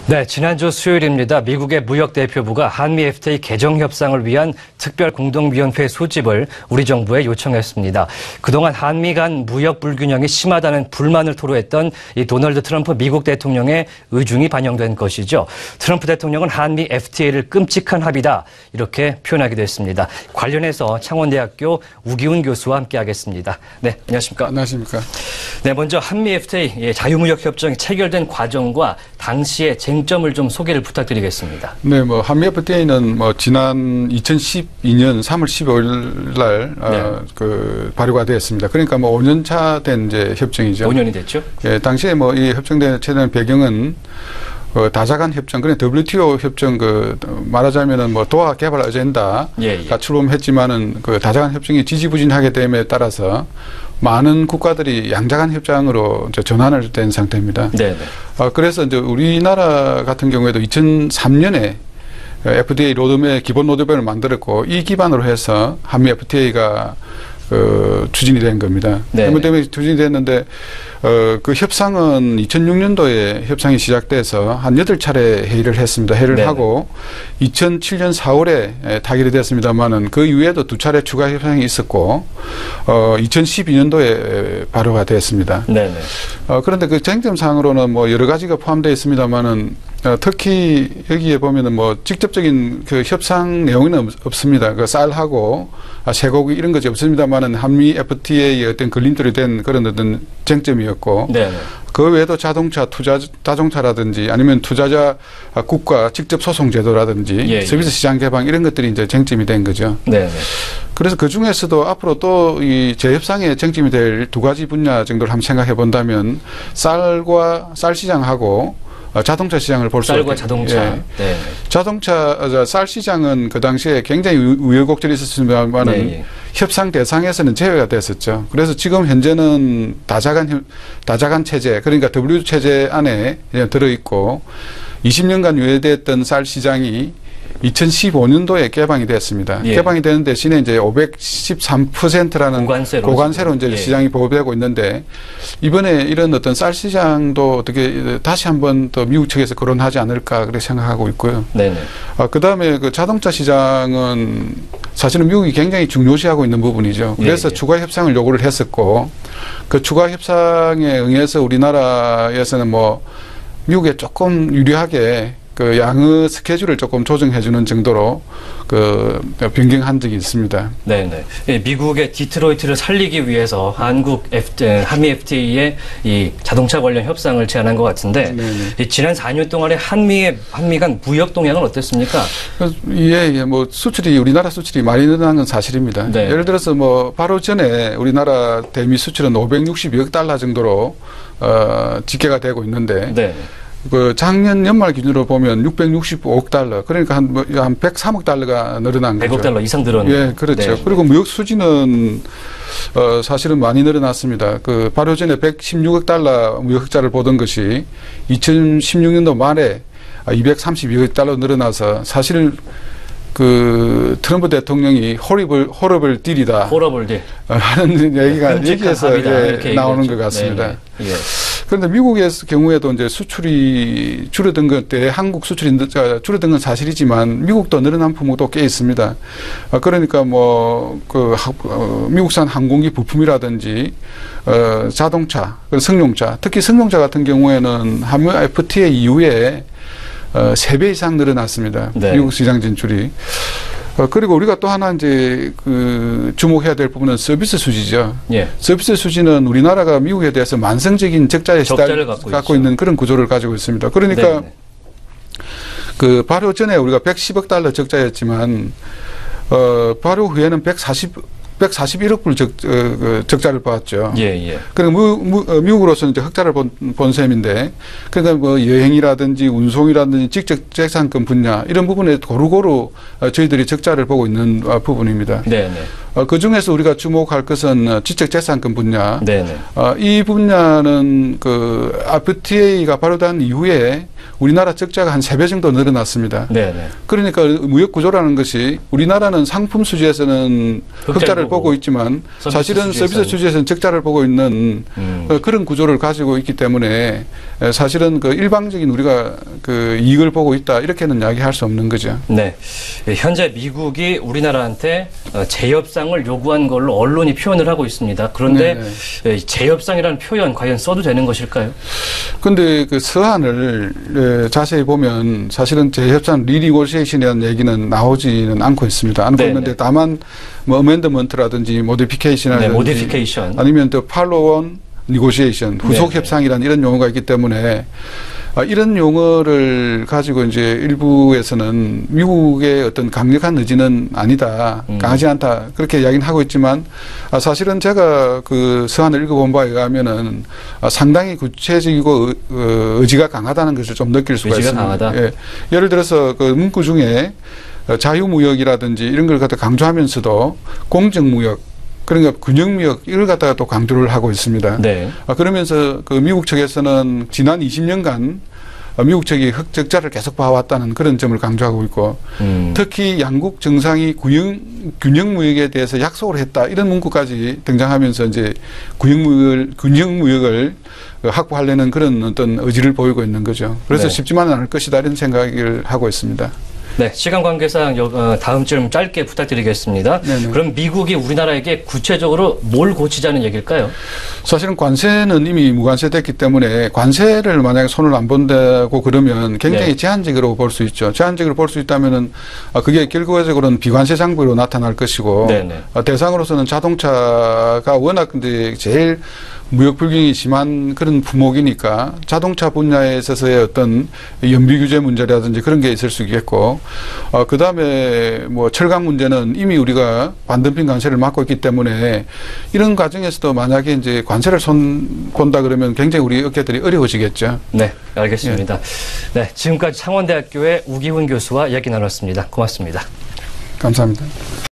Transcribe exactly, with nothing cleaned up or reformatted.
네, 지난주 수요일입니다. 미국의 무역대표부가 한미 에프티에이 개정 협상을 위한 특별공동위원회 소집을 우리 정부에 요청했습니다. 그동안 한미 간 무역 불균형이 심하다는 불만을 토로했던 이 도널드 트럼프 미국 대통령의 의중이 반영된 것이죠. 트럼프 대통령은 한미 에프티에이를 끔찍한 합의다 이렇게 표현하기도 했습니다. 관련해서 창원대학교 우기훈 교수와 함께하겠습니다. 네, 안녕하십니까? 안녕하십니까? 네, 먼저 한미 에프티에이 자유무역 협정이 체결된 과정과 당시의 쟁점을 좀 소개를 부탁드리겠습니다. 네, 뭐 한미 에프티에이는 뭐 지난 이천십이 년 삼월 십오일 날 네. 어, 그 발효가 되었습니다. 그러니까 뭐 오 년 차 된 이제 협정이죠. 오 년이 됐죠? 예, 당시에 뭐 이 협정된 체된 배경은 어, 다자간 협정, 그래 더블유티오 협정 그 말하자면은 뭐 도하 개발 어젠다가 예, 예. 출범했지만은 그 다자간 협정이 지지부진하게 됨에 따라서 많은 국가들이 양자간 협정으로 이제 전환을 된 상태입니다. 네. 어, 그래서 이제 우리나라 같은 경우에도 이천삼 년에 에프티에이 로드맵 기본 로드맵을 만들었고 이 기반으로 해서 한미 에프티에이가 그 추진이 된 겁니다. 그것 때문에 추진이 됐는데 어, 그 협상은 이천육 년도에 협상이 시작돼서 한 여덟 차례 회의를 했습니다. 회의를 네네. 하고 이천칠 년 사월에 타결이 됐습니다만은 그 이후에도 두 차례 추가 협상이 있었고 어, 이천십이 년도에 발효가 됐습니다. 네네. 어, 그런데 그 쟁점상으로는 뭐 여러 가지가 포함되어 있습니다만은 어, 특히 여기에 보면은 뭐 직접적인 그 협상 내용은 없습니다. 그 쌀하고 아, 쇠고기 이런 것이 없습니다만은 한미 에프티에이의 어떤 걸림돌이 된 그런 어떤 쟁점이었고 네. 그 외에도 자동차 투자 자동차라든지 아니면 투자자 국가 직접 소송 제도라든지 예, 서비스 시장 개방 이런 것들이 이제 쟁점이 된 거죠. 네. 그래서 그 중에서도 앞으로 또 이 재협상의 쟁점이 될 두 가지 분야 정도를 한번 생각해 본다면 쌀과 쌀 시장하고 자동차 시장을 볼 수 있고 쌀과 자동차. 예. 네. 자동차 쌀 시장은 그 당시에 굉장히 우여곡절이 있었습니다만은 네. 협상 대상에서는 제외가 됐었죠. 그래서 지금 현재는 다자간 다자간 체제 그러니까 더블유 체제 안에 들어 있고 이십 년간 유예됐던 쌀 시장이 이천십오 년도에 개방이 됐습니다. 예. 개방이 되는 대신에 이제 오백십삼 퍼센트라는 고관세로, 고관세로 이제 예. 시장이 보호되고 있는데 이번에 이런 어떤 쌀 시장도 어떻게 다시 한번 더 미국 측에서 거론하지 않을까 그렇게 생각하고 있고요. 네네. 아, 그 다음에 그 자동차 시장은 사실은 미국이 굉장히 중요시하고 있는 부분이죠. 그래서 예. 추가 협상을 요구를 했었고 그 추가 협상에 응해서 우리나라에서는 뭐 미국에 조금 유리하게 그 양의 스케줄을 조금 조정해주는 정도로 그 변경한 적이 있습니다. 네네. 미국의 디트로이트를 살리기 위해서 한국 F, 한미 에프티에이의 이 자동차 관련 협상을 제안한 것 같은데 이 지난 사 년 동안의 한미의 한미 간 무역 동향은 어땠습니까? 예, 예, 뭐 수출이 우리나라 수출이 많이 늘어난 건 사실입니다. 네. 예를 들어서 뭐 바로 전에 우리나라 대미 수출은 오백육십이억 달러 정도로 어, 집계가 되고 있는데. 네. 그 작년 연말 기준으로 보면 육백육십오억 달러, 그러니까 한, 뭐, 한 백삼억 달러가 늘어난 거죠. 백억 달러 이상 늘었네요. 예, 그렇죠. 네. 그리고 무역 수지는 어, 사실은 많이 늘어났습니다. 그 바로 전에 백십육억 달러 무역 흑자를 보던 것이 이천십육 년도 말에 이백삼십이억 달러 늘어나서 사실 그 트럼프 대통령이 호러블 호러블 딜이다. 호러블 딜. 하는 얘기가 여기에서 예, 나오는 것 같습니다. 예. 그런데 미국의 경우에도 이제 수출이 줄어든 것 때 한국 수출이 줄어든 건 사실이지만 미국도 늘어난 품목도 꽤 있습니다. 그러니까 뭐 그 미국산 항공기 부품이라든지 어, 자동차, 승용차, 특히 승용차 같은 경우에는 한미 에프티에이 이후에 어, 세 배 이상 늘어났습니다. 네. 미국 시장 진출이. 어, 그리고 우리가 또 하나 이제 그 주목해야 될 부분은 서비스 수지죠. 예. 서비스 수지는 우리나라가 미국에 대해서 만성적인 적자에 시달 갖고, 갖고 있는 그런 구조를 가지고 있습니다. 그러니까 네네. 그 발효 전에 우리가 백십억 달러 적자였지만 어, 발효 후에는 백사십 백사십일억 불 적, 어, 그 적자를 봤죠. 예, 예. 그러니까 무, 무, 어, 미국으로서는 이제 흑자를 본, 본 셈인데, 그러니까 뭐 여행이라든지 운송이라든지 직접 재산권 분야 이런 부분에 고루고루 어, 저희들이 적자를 보고 있는 어, 부분입니다. 네, 네. 어, 그 중에서 우리가 주목할 것은 지적재산권 분야. 네네. 어, 이 분야는 그 아프티에이가 발효된 이후에 우리나라 적자가 한 세 배 정도 늘어났습니다. 네네. 그러니까 무역 구조라는 것이 우리나라는 상품 수지에서는 흑자를 보고, 보고 있지만 서비스 사실은 수지에서는. 서비스 수지에서는 적자를 보고 있는 음. 어, 그런 구조를 가지고 있기 때문에 사실은 그 일방적인 우리가 그 이익을 보고 있다 이렇게는 이야기할 수 없는 거죠. 네. 현재 미국이 우리나라한테 재협상을 요구한 걸로 언론이 표현을 하고 있습니다. 그런데 네네. 재협상이라는 표현 과연 써도 되는 것일까요? 그런데 그 서한을 자세히 보면 사실은 재협상 리니고시에이션이라는 얘기는 나오지는 않고 있습니다. 않고 네네. 있는데 다만 뭐 어멘드먼트라든지 모디피케이션이라든지 네, 모디피케이션 아니면 또 팔로원 니고시에이션 후속 협상이라는 이런 용어가 있기 때문에 이런 용어를 가지고 이제 일부에서는 미국의 어떤 강력한 의지는 아니다, 음. 강하지 않다 그렇게 이야기는 하고 있지만 사실은 제가 그 서한을 읽어본 바에 의하면은 상당히 구체적이고 의지가 강하다는 것을 좀 느낄 수가 의지가 있습니다. 강하다. 예. 예를 들어서 그 문구 중에 자유무역이라든지 이런 걸 갖다 강조하면서도 공정무역 그러니까 균형무역 이걸 갖다가 또 강조를 하고 있습니다. 네. 그러면서 그 미국 측에서는 지난 이십 년간 미국 측이 흑적자를 계속 봐왔다는 그런 점을 강조하고 있고 음. 특히 양국 정상이 균형, 균형무역에 대해서 약속을 했다 이런 문구까지 등장하면서 이제 균형무역을, 균형무역을 확보하려는 그런 어떤 의지를 보이고 있는 거죠. 그래서 네. 쉽지만은 않을 것이다 이런 생각을 하고 있습니다. 네, 시간 관계상 다음 좀 짧게 부탁드리겠습니다. 네네. 그럼 미국이 우리나라에게 구체적으로 뭘 고치자는 얘기일까요? 사실은 관세는 이미 무관세됐기 때문에 관세를 만약에 손을 안 본다고 그러면 굉장히 네. 제한적으로 볼 수 있죠. 제한적으로 볼 수 있다면은 그게 결과적으로는 비관세 장벽으로 나타날 것이고 네네. 대상으로서는 자동차가 워낙 근데 제일 무역 불균이 심한 그런 품목이니까 자동차 분야에 있어서의 어떤 연비 규제 문제라든지 그런 게 있을 수 있겠고, 어, 그 다음에 뭐 철강 문제는 이미 우리가 반덤핑 관세를 막고 있기 때문에 이런 과정에서도 만약에 이제 관세를 손 본다 그러면 굉장히 우리 업계들이 어려워지겠죠. 네, 알겠습니다. 예. 네, 지금까지 창원대학교의 우기훈 교수와 이야기 나눴습니다. 고맙습니다. 감사합니다.